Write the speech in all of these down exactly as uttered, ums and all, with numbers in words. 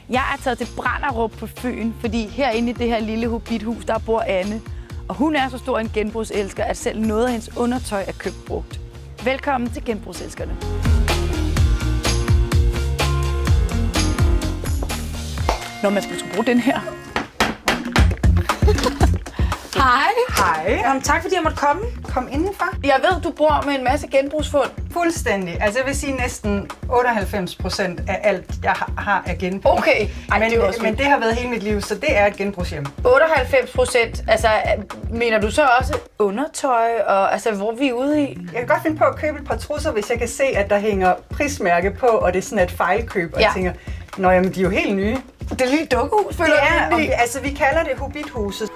Jeg er taget til Branderup på Fyn, fordi herinde i det her lille hobbithus, der bor Anne. Og hun er så stor en genbrugselsker, at selv noget af hendes undertøj er købt brugt. Velkommen til Genbrugselskerne. Når man skulle bruge den her. Hej. Hej. Jamen, tak fordi jeg måtte komme. Kom indenfor. Jeg ved, du bor med en masse genbrugsfund. Fuldstændig. Altså jeg vil sige næsten otteoghalvfems procent af alt, jeg har, er genbrug. Okay. Ej, men, det er også men det har været hele mit liv, så det er et genbrugshjem. otteoghalvfems procent, altså mener du så også undertøj, og altså hvor vi er ude i? Jeg kan godt finde på at købe et par trusser, hvis jeg kan se, at der hænger prismærke på, og det er sådan et fejlkøb, og ja. jeg tænker, nå jamen, de er jo helt nye. Det er lige dukkehus, føler det jeg. Er, vi, altså vi kalder det hobbithuset.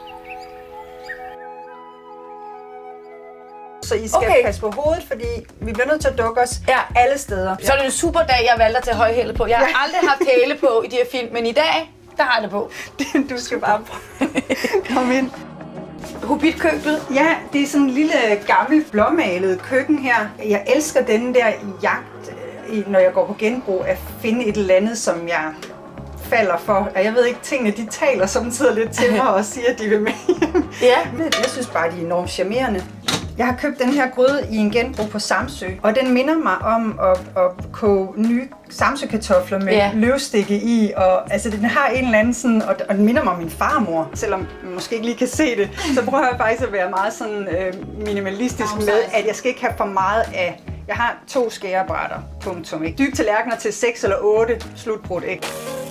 Så I skal okay. passe på hovedet, fordi vi bliver nødt til at dukke os ja. alle steder. Så er det en super dag, jeg valgte at tage højhæle på. Jeg har ja. aldrig haft hæle på i de her film, men i dag, der har jeg det på. Du skal bare komme ind. Hobbitkøkkenet? Ja, det er sådan en lille gammel blåmalet køkken her. Jeg elsker denne der jagt, når jeg går på genbrug, at finde et eller andet, som jeg falder for. Og jeg ved ikke, tingene de taler samtidig lidt til mig og siger, at de vil med hjem. Ja. Jeg synes bare, de er enormt charmerende. Jeg har købt den her gryde i en genbrug på Samsø, og den minder mig om at, at koge nye Samsø-kartofler med ja. løvstikke i, og altså den har en eller anden sådan, og, og den minder mig om min farmor, selvom man måske ikke lige kan se det, så prøver jeg faktisk at være meget sådan øh, minimalistisk med, at jeg skal ikke have for meget af. Jeg har to skærebrætter, punktum, ikke? Dybe tallerkener til seks eller otte, slutbrudt, ikke?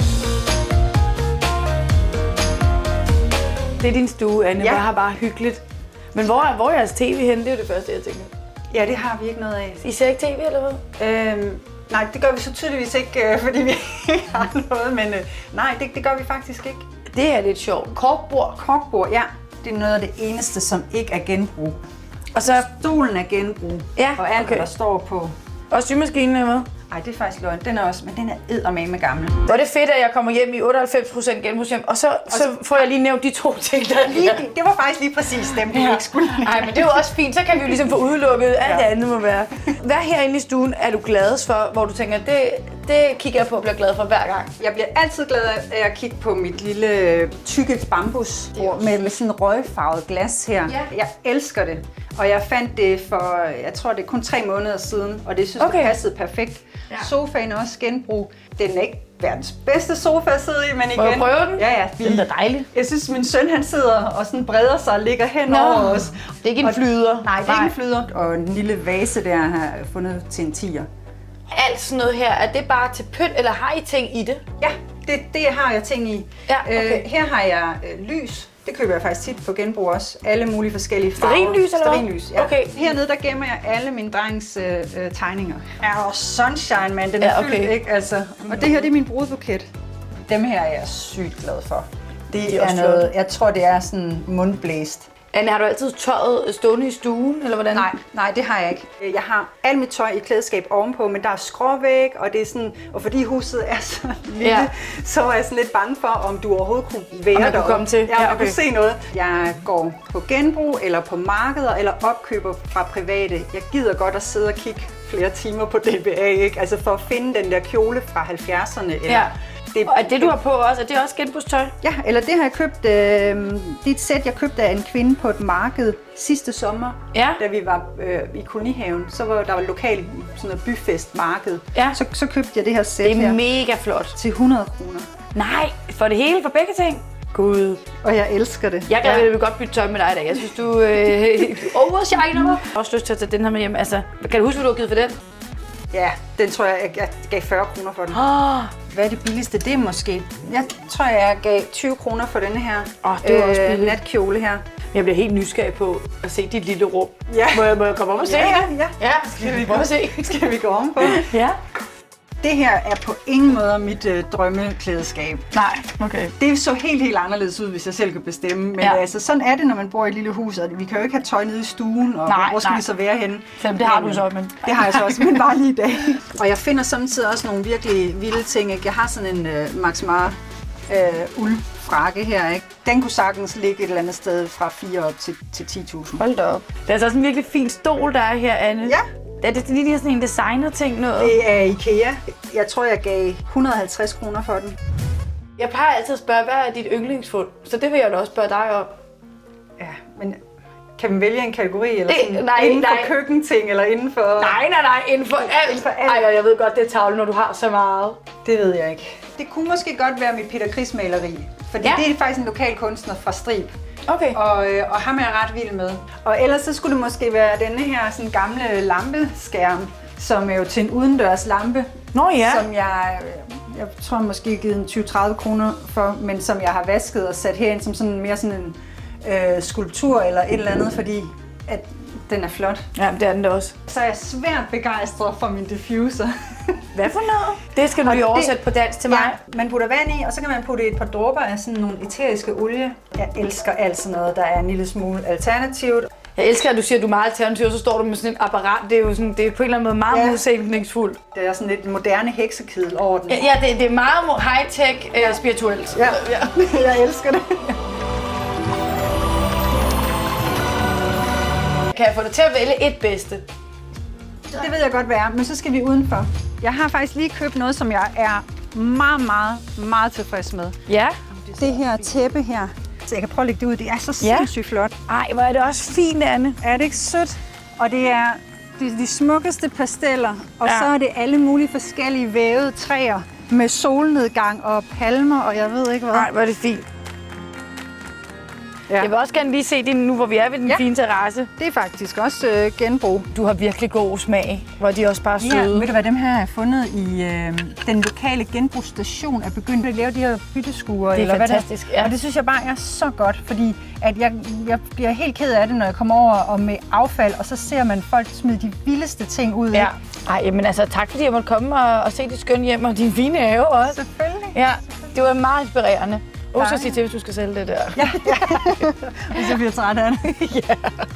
Det er din stue, Anne, ja. hvor har bare hyggeligt. Men hvor er, hvor er jeres tv henne? Det er jo det første, jeg tænker. Ja, det har vi ikke noget af. I ser ikke tv, eller hvad? Øhm, nej, det gør vi så tydeligvis ikke, øh, fordi vi ikke har noget, men øh, nej, det, det gør vi faktisk ikke. Det er lidt sjovt. Korkbord? Korkbord, ja. Det er noget af det eneste, som ikke er genbrug. Og så stolen er genbrug, ja, og alt, okay. der står på. Og symaskinen er med? Nej, det er faktisk løgn. Den er også, men den er eddermame gammel. Hvor er det fedt, at jeg kommer hjem i otteoghalvfems procent genbrugshjem, og så, og så, så får jeg lige nævnt de to ting, der lige, det var faktisk lige præcis dem, du ja. ikke skulle. Nej, men det er jo også fint. Så kan vi jo ligesom få udelukket, alt ja. det andet må være. Hvad herinde i stuen er du gladest for, hvor du tænker, det, det kigger jeg på og bliver glad for hver gang? Jeg bliver altid glad af at kigge på mit lille tykke bambusbord med, med sådan røgfarvet glas her. Ja. Jeg elsker det. Og jeg fandt det for, jeg tror det er kun tre måneder siden, og det synes okay. det passede perfekt. Ja. Sofaen er også genbrug. Den er ikke verdens bedste sofa at sidde i, men igen. Må jeg prøve den? Ja, ja. Vi, den er dejlig. Jeg synes, min søn han sidder og sådan breder sig og ligger hen over os. Det er ikke en flyder. Nej, det er ikke en flyder. Og en lille vase der har jeg fundet til en tier. Alt sådan noget her, er det bare til pynt, eller har I ting i det? Ja, det, det har jeg ting i. Ja, okay. øh, her har jeg øh, lys. Det køber jeg faktisk tit på genbrug også. Alle mulige forskellige farver. Stearinlys eller hvad? Stearinlys, ja. Okay. Hernede der gemmer jeg alle mine drengs øh, øh, tegninger. Ja, og Sunshine, man, den er ja, okay. fyldt, ikke? Altså. Og det her, det er min brudbuket. Dem her er jeg sygt glad for. Det, det er, er noget, flot. Jeg tror, det er sådan mundblæst. Anne, har du altid tøjet stående i stuen, eller hvordan? Nej, nej, det har jeg ikke. Jeg har alt mit tøj i klædeskab ovenpå, men der er skråvæg, og det er sådan, og fordi huset er så lille, ja. så var jeg sådan lidt bange for, om du overhovedet kunne være der. Kunne komme til. Ja, ja, okay. kunne se noget. Jeg går på genbrug, eller på markeder, eller opkøber fra private. Jeg gider godt at sidde og kigge flere timer på D B A, ikke? Altså for at finde den der kjole fra halvfjerdserne, eller... Ja. Det, og det du har på også, er det også genbrugstøj? Ja, eller det har jeg købt, øh, det er et sæt, jeg købte af en kvinde på et marked sidste sommer, ja. da vi var øh, i kolonihaven. Så var der var lokal sådan noget byfestmarked. Ja. Så, så købte jeg det her sæt her. Det er her mega flot. Til hundrede kroner. Nej, for det hele, for begge ting? Gud. Og jeg elsker det. Jeg kan ja. godt bytte tøj med dig i dag. Jeg synes, du øh, overshiner mig. Jeg har også lyst til at tage den her med hjem. Altså, kan du huske, hvad du har givet for den? Ja, den tror jeg, jeg gav fyrre kroner for den. Oh. Hvad er det billigste? Det er måske... Jeg tror, jeg gav tyve kroner for denne her oh, det var også øh, natkjole her. Jeg bliver helt nysgerrig på at se dit lille rum. Ja. Må jeg, må jeg komme op og se? Ja, ja. ja. ja. Skal, vi gå, se? Skal vi gå om på? Ja. Det her er på ingen måde mit øh, drømmeklædeskab. Nej, okay. Det så helt, helt anderledes ud, hvis jeg selv kan bestemme. Men ja. altså, sådan er det, når man bor i et lille hus, og vi kan jo ikke have tøj nede i stuen, og nej, hvor skal nej. vi så være henne? Selvom det har du så, men... Det har jeg så også, men bare lige i dag. Og jeg finder samtidig også nogle virkelig vilde ting. Ikke? Jeg har sådan en uh, Max Mara uh, uldfrakke her, ikke? Den kunne sagtens ligge et eller andet sted fra fire til, til ti tusind. Hold da op. Det er altså også en virkelig fin stol, der er her, Anne. Ja. er det lige sådan en designer-ting noget? Det er IKEA. Jeg tror, jeg gav et hundrede og halvtreds kroner for den. Jeg plejer altid at spørge, hvad er dit yndlingsfund? Så det vil jeg da også spørge dig om. Ja, men kan man vælge en kategori? Eller det, sådan, nej, inden nej. for køkkenting, eller inden for... Nej, nej, nej, inden for alt. Inden for alt. Ej, jeg ved godt, det er tavle, når du har så meget. Det ved jeg ikke. Det kunne måske godt være mit Peter Chris maleri. Fordi ja. det er faktisk en lokal kunstner fra Strib. Okay. Og, øh, og ham er jeg ret vild med. Og ellers så skulle det måske være denne her sådan gamle lampeskærm, som er jo til en udendørs lampe. Nå ja. Som jeg, jeg tror måske har givet en tyve til tredive kroner for, men som jeg har vasket og sat herind som sådan mere sådan en øh, skulptur eller et eller andet, fordi at den er flot. Ja, det er den da også. Så er jeg svært begejstret for min diffuser. Hvad for noget? Det skal du lige oversætte på dansk til mig. Ja, man putter vand i, og så kan man putte et par dråber af sådan nogle eteriske olie. Jeg elsker alt sådan noget, der er en lille smule alternativt. Jeg elsker, at du siger, at du er meget alternativ, og så står du med sådan et apparat. Det er jo sådan, det er på en eller anden måde meget ja. modsætningsfuldt. Det er sådan lidt moderne heksekedel over den. Ja, det, det er meget high-tech ja. uh, spirituelt. Ja, ja. Jeg elsker det. Kan jeg få dig til at vælge et bedste? Det ved jeg godt være, men så skal vi udenfor. Jeg har faktisk lige købt noget, som jeg er meget, meget, meget tilfreds med. Ja. Det her tæppe her. Så jeg kan prøve at lægge det ud. Det er så sindssygt flot. Ej, hvor er det også fint, Anne. Er det ikke sødt? Og det er de, de smukkeste pasteller. Og ja. så er det alle mulige forskellige vævede træer med solnedgang og palmer, og jeg ved ikke hvad. Ej, hvor er det fint. Ja. Jeg vil også gerne lige se det nu, hvor vi er ved den ja. fine terrasse. Det er faktisk også øh, genbrug. Du har virkelig god smag, hvor de også bare søde. Ja, ved du hvad, dem her har jeg fundet i øh, den lokale genbrugsstation, er begyndt at lave de her bytteskuer. Det er eller fantastisk, hvad det er. ja. Og det synes jeg bare er så godt, fordi at jeg, jeg bliver helt ked af det, når jeg kommer over og med affald, og så ser man folk smide de vildeste ting ud. Ja. Ej, men altså tak fordi jeg måtte komme og, og se dit skønne hjem og din fine have også. Selvfølgelig. Ja, det var meget inspirerende. Og så sig til, hvis du skal sælge det der. Ja, ja. Hvis jeg bliver træt af det. Ja.